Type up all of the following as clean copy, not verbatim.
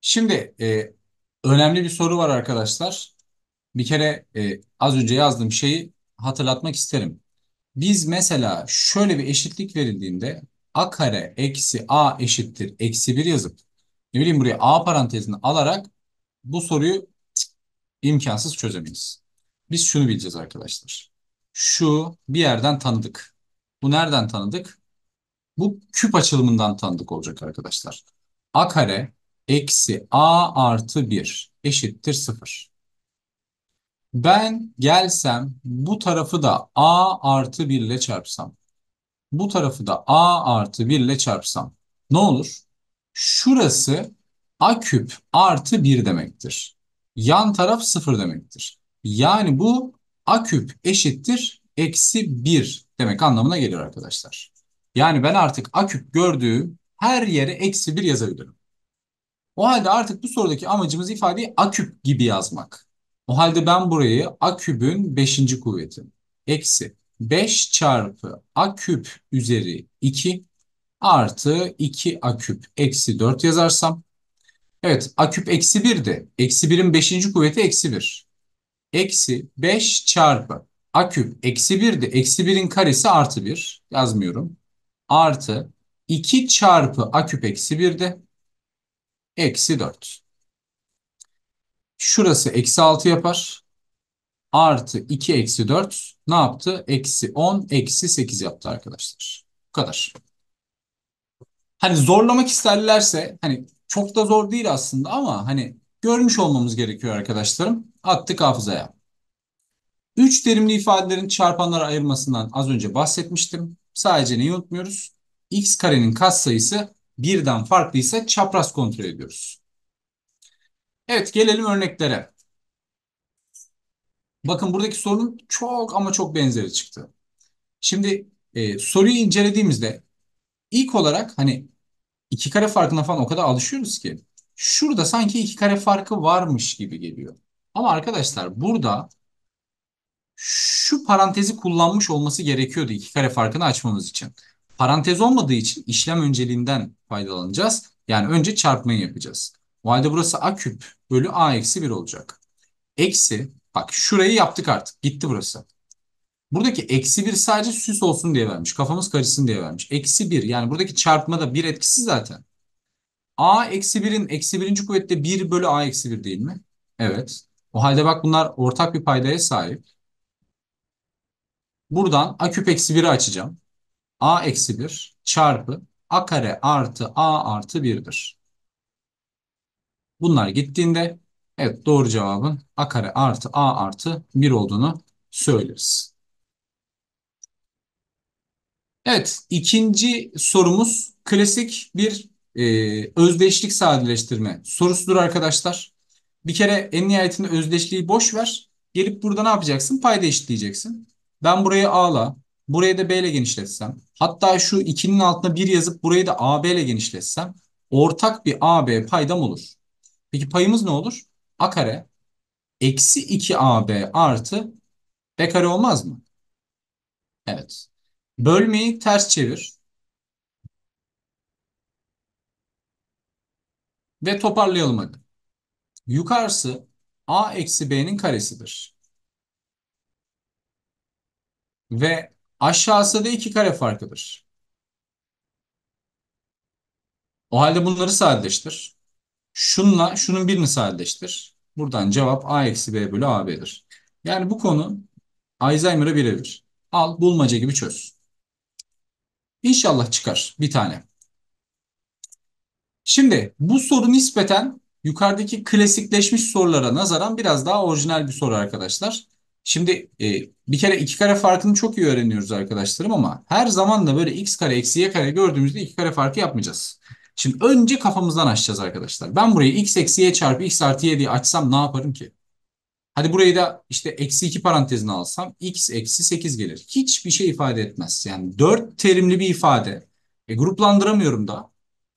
Şimdi önemli bir soru var arkadaşlar. Bir kere az önce yazdığım şeyi hatırlatmak isterim. Biz mesela şöyle bir eşitlik verildiğinde a kare eksi a eşittir eksi bir yazıp ne bileyim buraya a parantezini alarak bu soruyu imkansız çözemeyiz. Biz şunu bileceğiz arkadaşlar. Şu bir yerden tanıdık. Bu nereden tanıdık? Bu küp açılımından tanıdık olacak arkadaşlar. A kare eksi a artı bir eşittir sıfır. Ben gelsem bu tarafı da a artı 1 ile çarpsam. Bu tarafı da a artı 1 ile çarpsam. Ne olur? Şurası a küp artı bir demektir. Yan taraf sıfır demektir. Yani bu a küp eşittir eksi bir demek anlamına geliyor arkadaşlar. Yani ben artık a küp gördüğüm her yere eksi bir yazabilirim. O halde artık bu sorudaki amacımız ifadeyi a küp gibi yazmak. O halde ben burayı a kübün beşinci kuvveti eksi 5 çarpı a küp üzeri 2 artı 2 a küp eksi 4 yazarsam. Evet, a küp eksi 1'di. Eksi birin beşinci kuvveti eksi bir. Eksi 5 çarpı a küp eksi 1'di. Eksi birin karesi artı bir. Yazmıyorum. Artı 2 çarpı a küp eksi 1'di. Eksi 4. Şurası eksi 6 yapar. Artı 2 eksi 4 ne yaptı? Eksi 10 eksi 8 yaptı arkadaşlar. Bu kadar. Hani zorlamak isterlerse hani çok da zor değil aslında ama hani görmüş olmamız gerekiyor arkadaşlarım. Attık hafızaya. Üç terimli ifadelerin çarpanlara ayırmasından az önce bahsetmiştim. Sadece neyi unutmuyoruz? X karenin katsayısı birden farklıysa çapraz kontrol ediyoruz. Evet, gelelim örneklere. Bakın buradaki sorunun çok ama çok benzeri çıktı. Şimdi soruyu incelediğimizde ilk olarak hani iki kare farkına falan o kadar alışıyoruz ki şurada sanki iki kare farkı varmış gibi geliyor. Ama arkadaşlar burada şu parantezi kullanmış olması gerekiyordu iki kare farkını açmamız için. Parantez olmadığı için işlem önceliğinden faydalanacağız. Yani önce çarpmayı yapacağız. O halde burası a küp bölü a eksi bir olacak. Eksi bak şurayı yaptık artık gitti burası. Buradaki eksi bir sadece süs olsun diye vermiş. Kafamız karışsın diye vermiş. Eksi bir yani buradaki çarpmada bir etkisi zaten. A eksi birin eksi birinci kuvvette bir bölü a eksi bir değil mi? Evet. O halde bak bunlar ortak bir paydaya sahip. Buradan a küp eksi biri açacağım. A eksi bir çarpı a kare artı a artı birdir. Bunlar gittiğinde evet doğru cevabın a kare artı a artı bir olduğunu söyleriz. Evet, ikinci sorumuz klasik bir özdeşlik sadeleştirme sorusudur arkadaşlar. Bir kere en nihayetinde özdeşliği boş ver. Gelip burada ne yapacaksın? Payda eşitleyeceksin. Ben burayı A'la, burayı da B ile genişletsem, hatta şu 2'nin altına bir yazıp burayı da AB ile genişletsem, ortak bir AB paydam olur. Peki payımız ne olur? A kare eksi 2 AB artı B kare olmaz mı? Evet. Bölmeyi ters çevir. Ve toparlayalım hadi. Yukarısı a eksi b'nin karesidir. Ve aşağısı da iki kare farkıdır. O halde bunları sadeleştir. Şunla şunun birini sadeleştir. Buradan cevap a eksi b bölü ab'dir. Yani bu konu Alzheimer'a birebir. Al bulmaca gibi çöz. İnşallah çıkar bir tane. Şimdi bu soru nispeten yukarıdaki klasikleşmiş sorulara nazaran biraz daha orijinal bir soru arkadaşlar. Şimdi bir kere iki kare farkını çok iyi öğreniyoruz arkadaşlarım ama her zaman da böyle x kare eksi y kare gördüğümüzde iki kare farkı yapmayacağız. Şimdi önce kafamızdan açacağız arkadaşlar. Ben burayı x eksi y çarpı x artı y diye açsam ne yaparım ki? Hadi burayı da işte eksi 2 parantezine alsam x eksi 8 gelir. Hiçbir şey ifade etmez. Yani 4 terimli bir ifade. Gruplandıramıyorum da.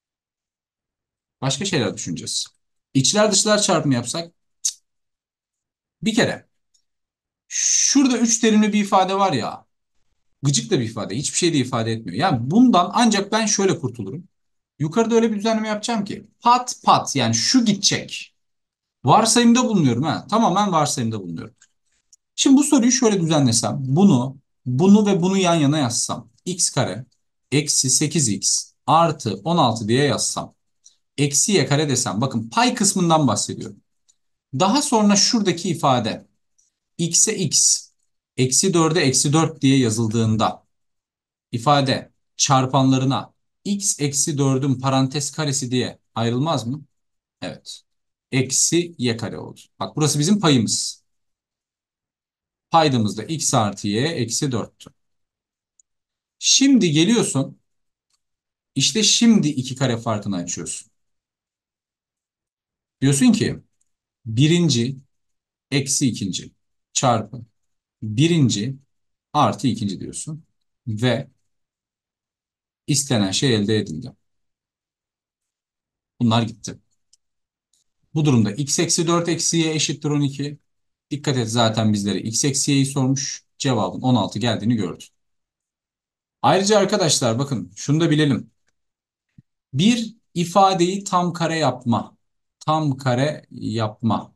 Başka şeyler düşüneceğiz. İçler dışlar çarpımı yapsak bir kere şurada 3 terimli bir ifade var ya, gıcık da bir ifade, hiçbir şey de ifade etmiyor. Yani bundan ancak ben şöyle kurtulurum. Yukarıda öyle bir düzenleme yapacağım ki pat pat yani şu gidecek. Varsayımda bulunuyorum ha. Tamamen varsayımda bulunuyorum. Şimdi bu soruyu şöyle düzenlesem. Bunu ve bunu yan yana yazsam. X kare eksi 8x artı 16 diye yazsam. Eksi y kare desem. Bakın pay kısmından bahsediyorum. Daha sonra şuradaki ifade x'e x eksi 4'e eksi 4 diye yazıldığında ifade çarpanlarına x eksi 4'ün parantez karesi diye ayrılmaz mı? Evet. Eksi y kare oldu. Bak burası bizim payımız. Paydamız da x artı y eksi 4'tü. Şimdi geliyorsun işte şimdi iki kare farkını açıyorsun. Diyorsun ki birinci eksi ikinci çarpı birinci artı ikinci diyorsun. Ve istenen şey elde edildi. Bunlar gitti. Bu durumda x eksi 4 eksi y eşittir 12. Dikkat et zaten bizlere x eksi y'yi sormuş. Cevabın 16 geldiğini gördük. Ayrıca arkadaşlar bakın şunu da bilelim. Bir ifadeyi tam kare yapma. Tam kare yapma.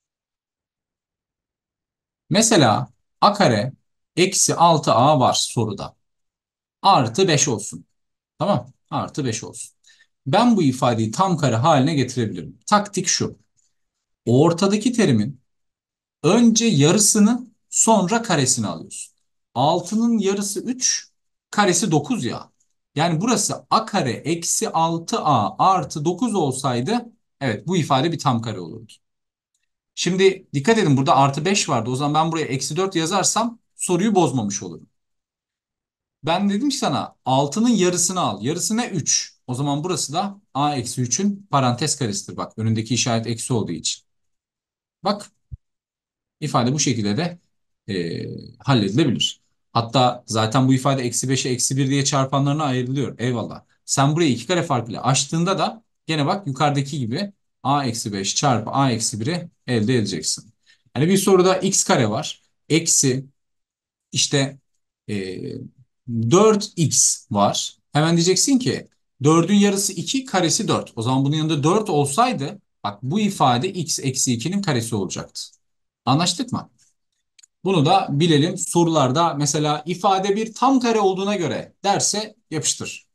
Mesela a kare eksi 6a var soruda. Artı 5 olsun. Tamam. Artı 5 olsun. Ben bu ifadeyi tam kare haline getirebilirim. Taktik şu. Ortadaki terimin önce yarısını sonra karesini alıyorsun. 6'nın yarısı 3, karesi 9 ya. Yani burası a kare eksi 6a artı 9 olsaydı evet bu ifade bir tam kare olurdu. Şimdi dikkat edin burada artı 5 vardı. O zaman ben buraya eksi 4 yazarsam soruyu bozmamış olurum. Ben dedim ki sana 6'nın yarısını al. Yarısı ne? 3. O zaman burası da a eksi 3'ün parantez karesidir. Bak önündeki işaret eksi olduğu için. Bak ifade bu şekilde de halledilebilir. Hatta zaten bu ifade eksi 5'e eksi bir diye çarpanlarına ayrılıyor. Eyvallah. Sen burayı iki kare farkıyla açtığında da gene bak yukarıdaki gibi a eksi 5 çarpı a eksi 1'i elde edeceksin. Hani bir soruda x kare var. Eksi işte e, 4x var. Hemen diyeceksin ki 4'ün yarısı 2 karesi 4. O zaman bunun yanında 4 olsaydı bak bu ifade x eksi 2'nin karesi olacaktı. Anlaştık mı? Bunu da bilelim. Sorularda mesela ifade bir tam kare olduğuna göre derse yapıştır.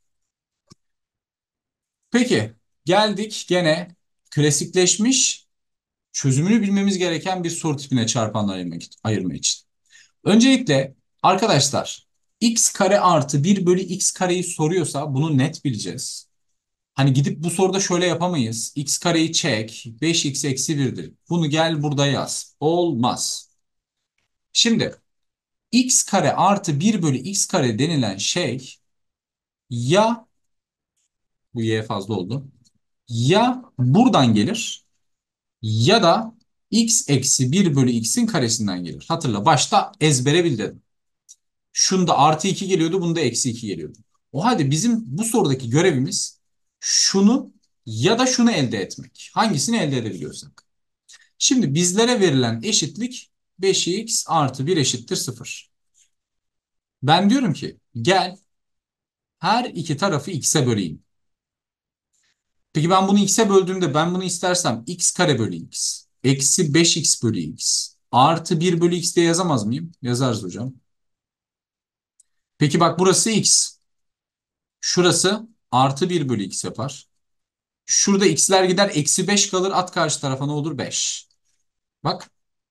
Peki geldik gene klasikleşmiş çözümünü bilmemiz gereken bir soru tipine çarpanlar ayırma için. Öncelikle arkadaşlar x kare artı bir bölü x kareyi soruyorsa bunu net bileceğiz. Hani gidip bu soruda şöyle yapamayız. X kareyi çek 5x eksi 1'dir. Bunu gel burada yaz. Olmaz. Şimdi x kare artı bir bölü x kare denilen şey ya bu y fazla oldu. Ya buradan gelir ya da x eksi bir bölü x'in karesinden gelir. Hatırla başta ezbere bil dedim. Şunda artı 2 geliyordu bunda eksi 2 geliyordu. O halde bizim bu sorudaki görevimiz şunu ya da şunu elde etmek. Hangisini elde edebiliyorsak. Şimdi bizlere verilen eşitlik 5x artı 1 eşittir 0. Ben diyorum ki gel her iki tarafı x'e böleyim. Peki ben bunu x'e böldüğümde ben bunu istersem x kare bölü x. Eksi 5x bölü x. Artı 1 bölü x diye yazamaz mıyım? Yazarız hocam. Peki bak burası x. Şurası artı 1 bölü x yapar. Şurada x'ler gider eksi 5 kalır at karşı tarafa ne olur 5. Bak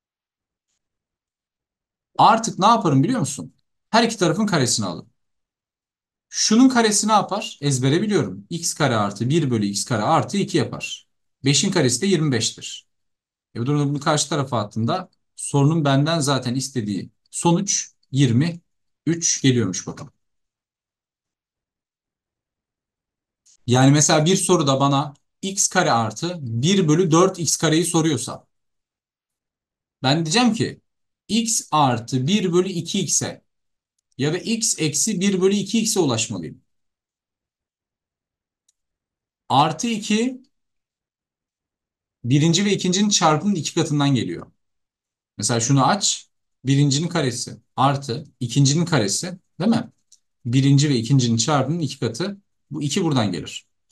artık ne yaparım biliyor musun? Her iki tarafın karesini alırım. Şunun karesi ne yapar? Ezbere biliyorum. X kare artı 1 bölü x kare artı 2 yapar. 5'in karesi de 25'tir. Bu durumda bunu karşı tarafa attığında sorunun benden zaten istediği sonuç 23 geliyormuş bakalım. Yani mesela bir soruda bana x kare artı 1 bölü 4 x kareyi soruyorsa ben diyeceğim ki x artı 1 bölü 2x'e ya da x eksi 1 bölü 2x'e ulaşmalıyım. Artı 2 birinci ve ikincinin çarpımının iki katından geliyor. Mesela şunu aç. Birincinin karesi artı ikincinin karesi değil mi? Birinci ve ikincinin çarpımının iki katı. Bu iki buradan gelir.